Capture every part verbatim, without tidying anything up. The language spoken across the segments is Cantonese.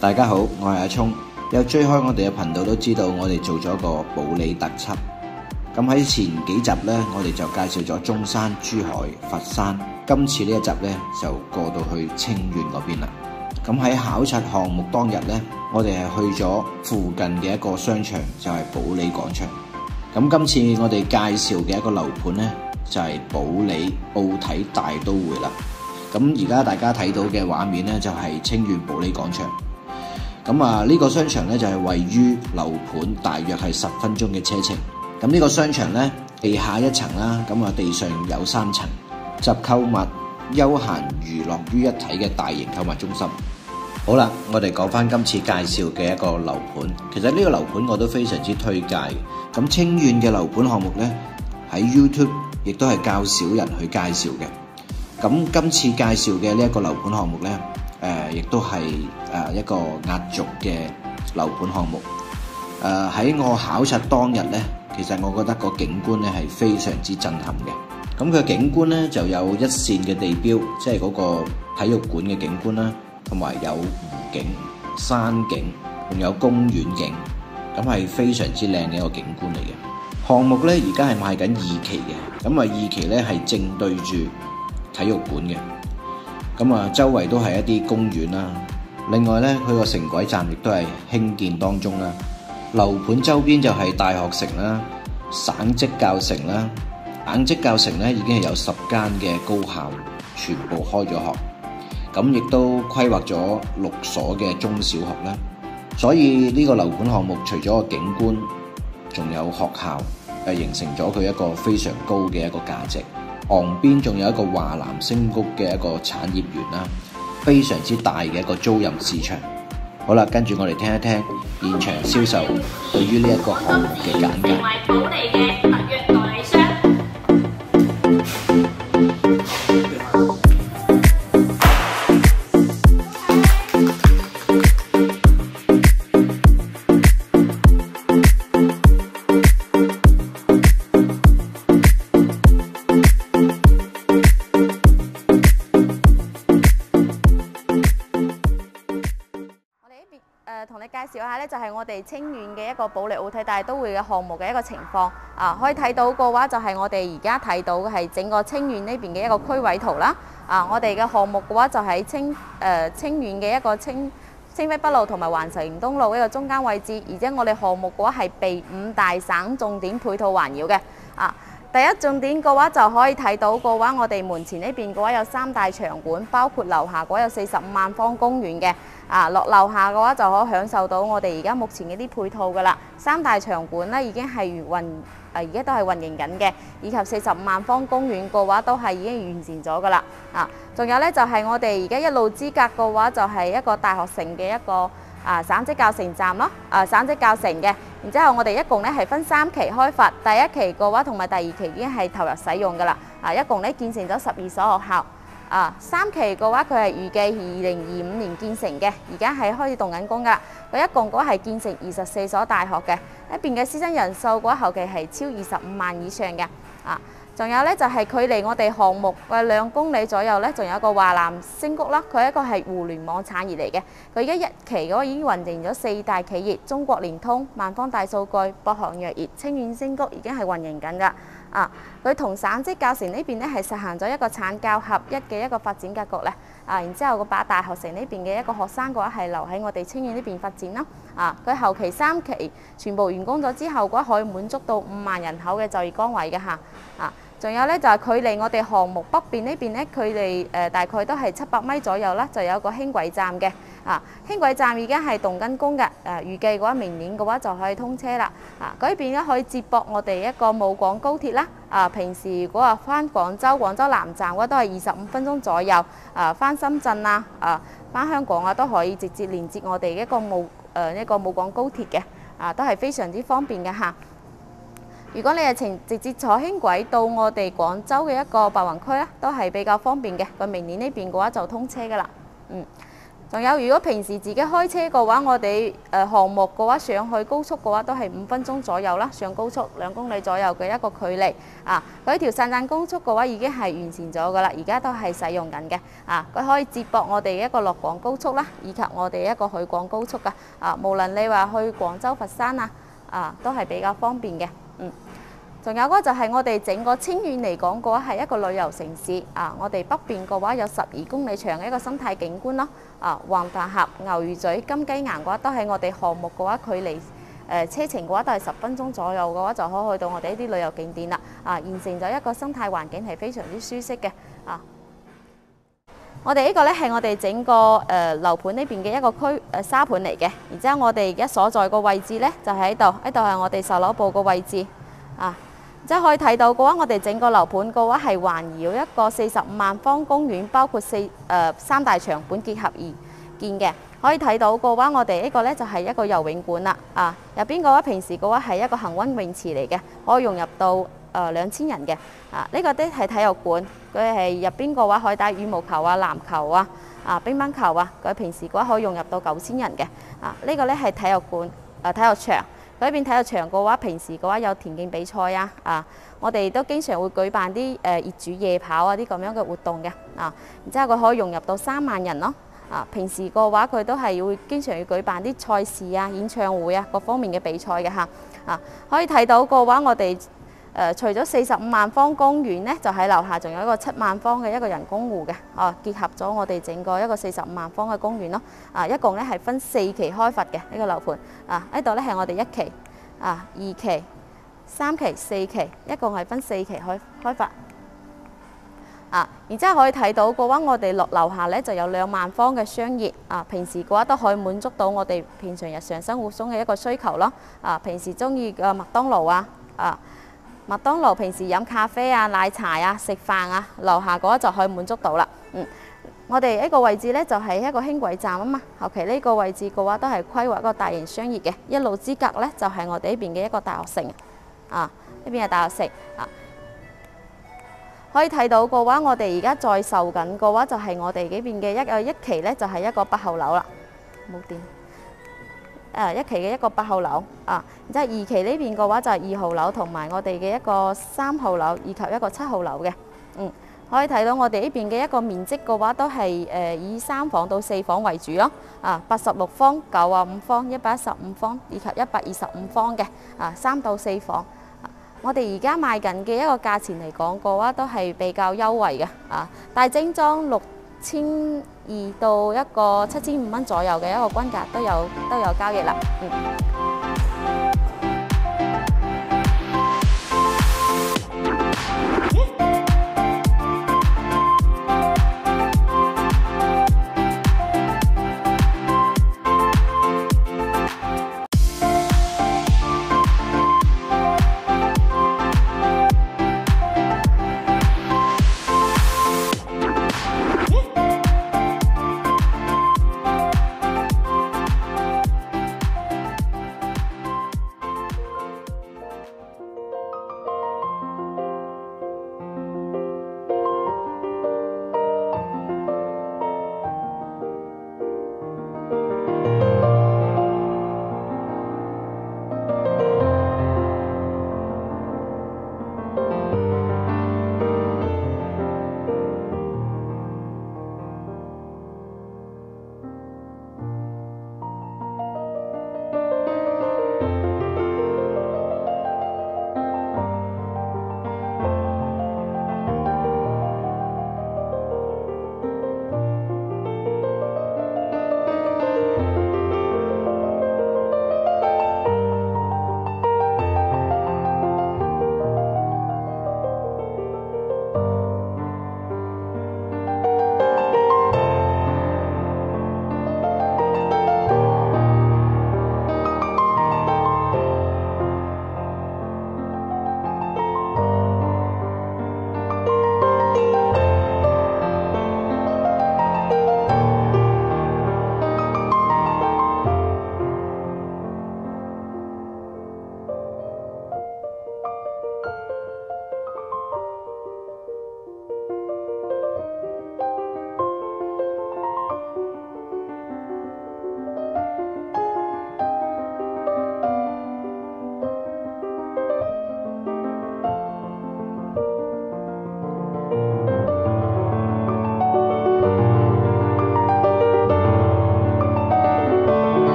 大家好，我係阿聰。有追開我哋嘅頻道都知道，我哋做咗個保利特輯。咁喺前幾集呢，我哋就介紹咗中山、珠海、佛山。今次呢一集呢，就過到去清遠嗰邊啦。咁喺考察項目當日呢，我哋係去咗附近嘅一個商場，就係保利廣場。咁今次我哋介紹嘅一個樓盤呢，就係保利奧體大都會啦。咁而家大家睇到嘅畫面呢，就係清遠保利廣場。咁啊，呢個商場呢，就係位於樓盤大約係十分鐘嘅車程。咁呢個商場呢，地下一層啦，咁啊地上有三層，集購物、休閒娛樂於一體嘅大型購物中心。好啦，我哋講翻今次介紹嘅一個樓盤。其實呢個樓盤我都非常之推介。咁清遠嘅樓盤項目呢，喺 YouTube 亦都係較少人去介紹嘅。咁今次介紹嘅呢一個樓盤項目呢，誒、呃，亦都係誒一個壓軸嘅樓盤項目。誒、呃、喺我考察當日呢，其實我覺得個景觀呢係非常之震撼嘅。咁佢景觀呢，就有一線嘅地標，即係嗰個體育館嘅景觀啦，同埋有湖景、山景，仲有公園景，咁係非常之靚嘅一個景觀嚟嘅。項目呢，而家係賣緊二期嘅，咁啊二期呢係正對住體育館嘅。咁啊，周圍都係一啲公園啦。另外咧，佢個城軌站亦都係興建當中啦。樓盤周邊就係大學城啦、省職教城啦。省職教城咧已經係有十間嘅高校，全部開咗學。咁亦都規劃咗六所嘅中小學啦。所以呢個樓盤項目除咗個景觀，仲有學校，誒形成咗佢一個非常高嘅一個價值。旁邊仲有一個華南星谷嘅一個產業園啦，非常之大嘅一個租賃市場。好啦，跟住我哋聽一聽現場銷售對於呢一個項目嘅簡介。 保利嘅特約代理商。 誒同你介紹下咧，就係我哋清遠嘅一個保利奧體大都會嘅項目嘅一個情況啊，可以睇到嘅話就係我哋而家睇到嘅係整個清遠呢邊嘅一個區位圖啦。啊，我哋嘅項目嘅話就喺清誒、呃、清遠嘅一個清清暉北路同埋環城東路一個中間位置，而且我哋項目嘅話係被五大省重點配套環繞嘅。啊，第一重點嘅話就可以睇到嘅話，我哋門前呢邊嘅話有三大場館，包括樓下嘅話有四十五萬方公園嘅。啊，落樓下嘅話就可以享受到我哋而家目前嘅啲配套噶啦。三大場館咧已經係運誒，而家都係運營緊嘅，以及四十五萬方公園嘅話都係已經完善咗噶啦。啊，仲有咧就係、是、我哋而家一路之隔嘅話就係一個大學城嘅一個啊省職教城站咯，啊省職教城嘅。然之後我哋一共咧係分三期開發，第一期嘅話同埋第二期已經係投入使用噶啦。啊，一共咧建成咗十二所學校。啊，三期嘅話佢係預計二零二五年建成嘅，而家係開始動緊工噶。佢一共嘅話係建成二十四所大學嘅，一邊嘅師生人數嘅話後期係超二十五萬以上嘅。啊，仲有咧就係、是、距離我哋項目嘅兩公里左右咧，仲有一個華南星谷啦，佢係一個係互聯網產業嚟嘅。佢而家一期嘅話已經運營咗四大企業，中國聯通、萬方大數據、博航藥業、清遠星谷已經係運營緊噶。啊，佢同省職教城呢邊咧係實行咗一個產教合一嘅一個發展格局咧。啊，然之後個把大學城呢邊嘅一個學生嘅話係留喺我哋清遠呢邊發展啦。啊，佢後期三期全部完工咗之後嘅話，可以滿足到五萬人口嘅就業崗位嘅嚇。啊，仲有咧就係、是、距離我哋項目北邊呢邊咧，距離誒、呃、大概都係七百米左右啦，就有一個輕軌站嘅。啊，輕軌站已經係動緊工嘅，誒、呃、預計嘅話明年嘅話就可以通車啦。啊，嗰邊咧可以接駁我哋一個武廣高鐵啦。啊，平時如果話翻廣州、廣州南站嘅話都係二十五分鐘左右。啊，翻深圳啊，啊翻香港啊都可以直接連接我哋一個武誒一個武廣高鐵嘅。啊，都係非常之方便嘅嚇。如果你係直直接坐輕軌到我哋廣州嘅一個白雲區咧，都係比較方便嘅。佢明年呢邊嘅話就通車噶啦。嗯。 仲有，如果平時自己開車嘅話，我哋誒項目嘅話上去高速嘅話都係五分鐘左右啦，上高速兩公里左右嘅一個距離啊。佢條汕站高速嘅話已經係完善咗噶啦，而家都係使用緊嘅啊。佢可以接駁我哋一個樂廣高速啦，以及我哋一個許廣高速噶啊。無論你話去廣州、佛山啊啊，都係比較方便嘅。嗯。仲有嗰就係我哋整個清遠嚟講嘅話係一個旅遊城市啊！我哋北邊嘅話有十二公里長嘅一個生態景觀咯啊！黃大峽、牛魚嘴、金雞岩嘅話都係我哋項目嘅話距離誒、呃、車程嘅話都係十分鐘左右嘅話就可以去到我哋呢啲旅遊景點啦啊！形成咗一個生態環境係非常之舒適嘅啊！我哋呢個咧係我哋整個誒、呃、樓盤呢邊嘅一個區誒、呃、沙盤嚟嘅，然之後我哋而家所在個位置咧就喺度，呢度係我哋售樓部個位置啊！即係可以睇到嘅話，我哋整個樓盤嘅話係環繞一個四十五萬方公園，包括四誒、呃、三大場館結合而建嘅。可以睇到嘅話，我哋呢個咧就係一個游泳館啦。啊，入邊嘅話平時嘅話係一個恆溫泳池嚟嘅，可以容入到誒兩千人嘅。啊，呢、這個啲係體育館，佢係入邊嘅話可以打羽毛球啊、籃球啊、啊乒乓球啊。佢平時嘅話可以容入到九千人嘅。啊，這個、呢個咧係體育館誒、呃、體育場。嗰邊體育場嘅話，平時嘅話有田徑比賽啊，啊，我哋都經常會舉辦啲誒業主夜跑啊啲咁樣嘅活動嘅，啊，然之後佢可以融入到三萬人咯，啊，平時嘅話佢都係會經常要舉辦啲賽事啊、演唱會啊各方面嘅比賽嘅嚇，啊，可以睇到嘅話，我哋誒、呃、除咗四十五萬方公園咧，就喺樓下仲有一個七萬方嘅一個人工湖嘅，啊，結合咗我哋整個一個四十五萬方嘅公園咯，啊，一共咧係分四期開發嘅呢、這個樓盤，啊，呢度咧係我哋一期。啊，二期、三期、四期，一共係分四期開開發。啊，然之後可以睇到嘅話，我哋落樓下咧就有兩萬方嘅商業。啊，平時嘅話都可以滿足到我哋平常日常生活中嘅一個需求咯。啊，平時中意嘅麥當勞啊，啊，麥當勞平時飲咖啡啊、奶茶啊、食飯啊，樓下嘅話就可以滿足到啦。嗯。我哋呢個位置咧就係一個輕軌站啊嘛，後期呢個位置嘅話都係規劃一個大型商業嘅，一路之隔咧就係我哋呢邊嘅一個大學城啊，呢邊係大學城啊，可以睇到嘅話，我哋而家在售緊嘅話就係我哋呢邊嘅一個一期咧就係一個八號樓啦，冇電，誒一期嘅一個八號樓啊，然之後二期呢邊嘅話就係二號樓同埋我哋嘅一個三號樓以及一個七號樓嘅，嗯。可以睇到我哋呢邊嘅一個面積嘅話，都係誒以三房到四房為主咯。啊，八十六方、九啊五方、一百一十五方以及一百二十五方嘅啊，三到四房。啊、我哋而家賣緊嘅一個價錢嚟講嘅話，都係比較優惠嘅。啊，大精裝六千二到一個七千五蚊左右嘅一個均價都有都有交易啦。嗯。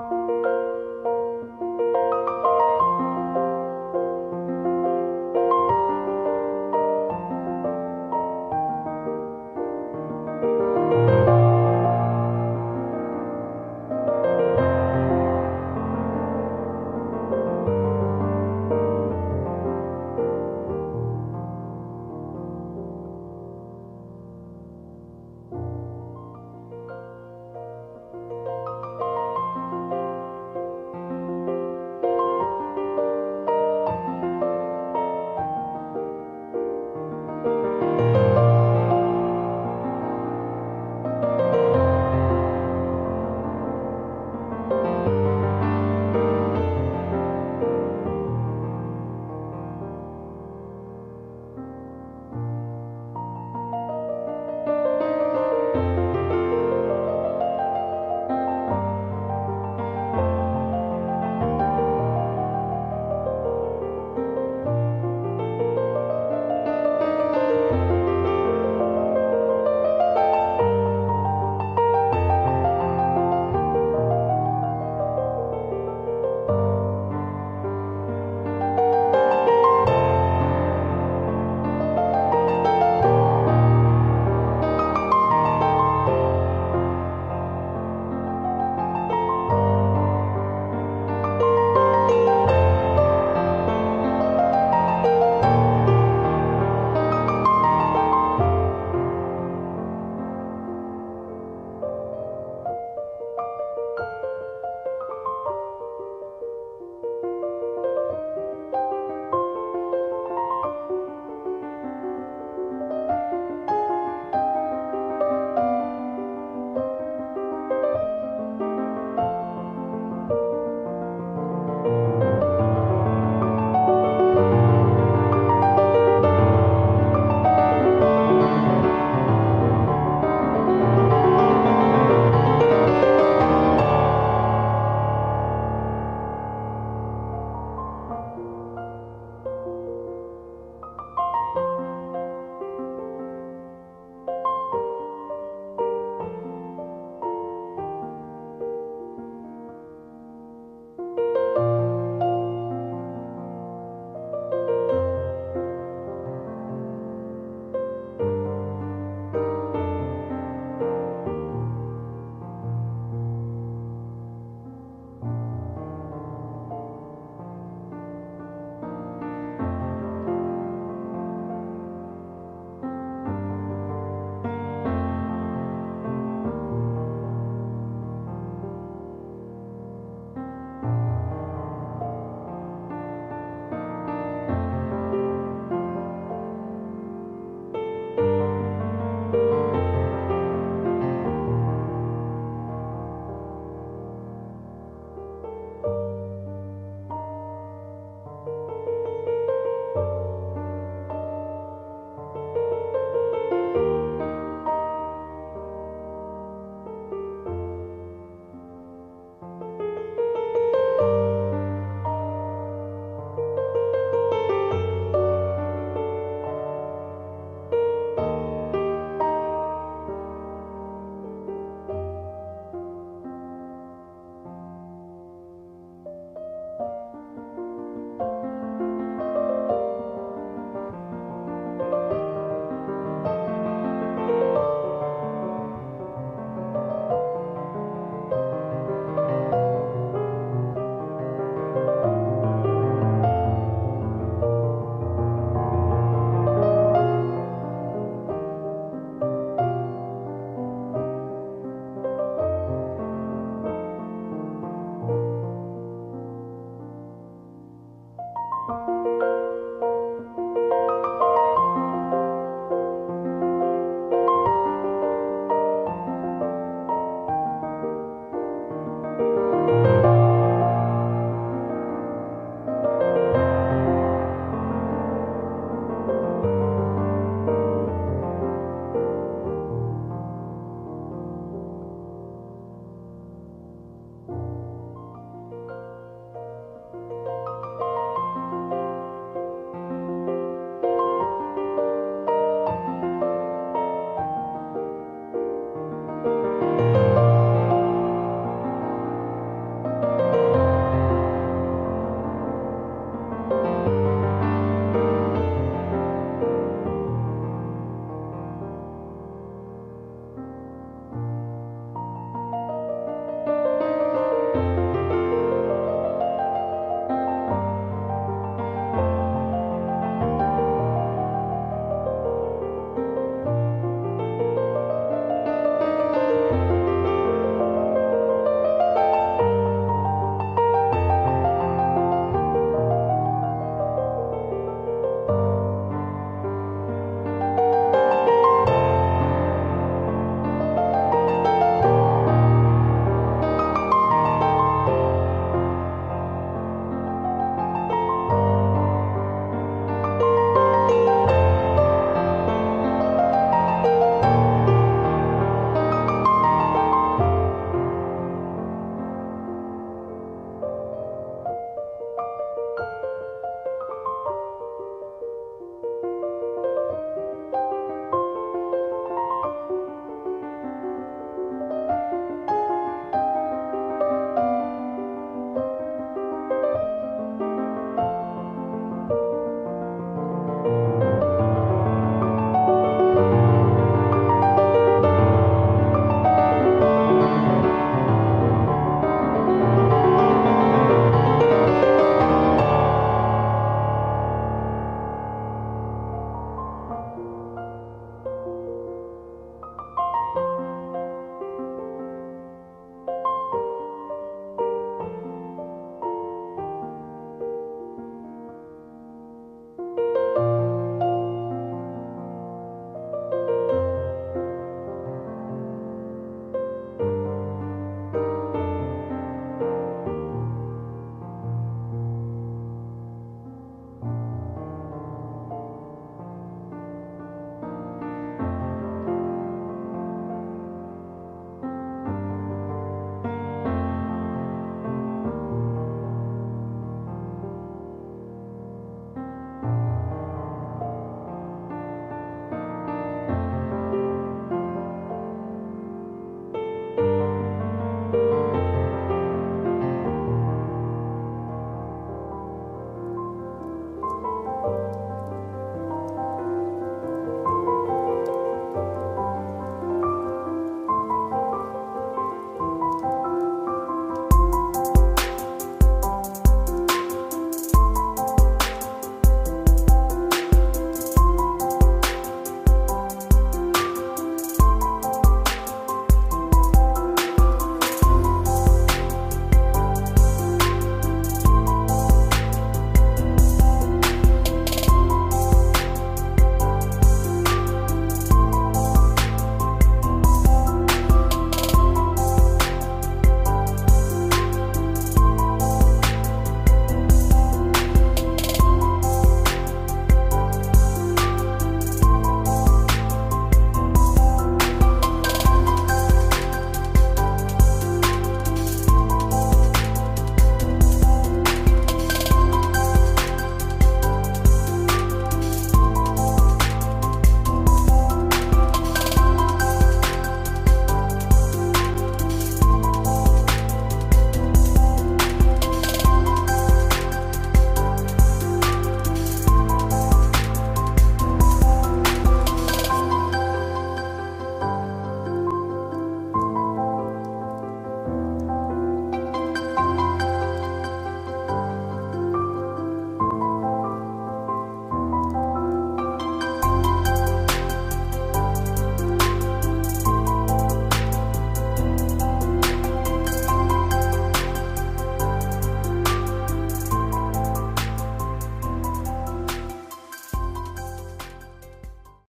拜。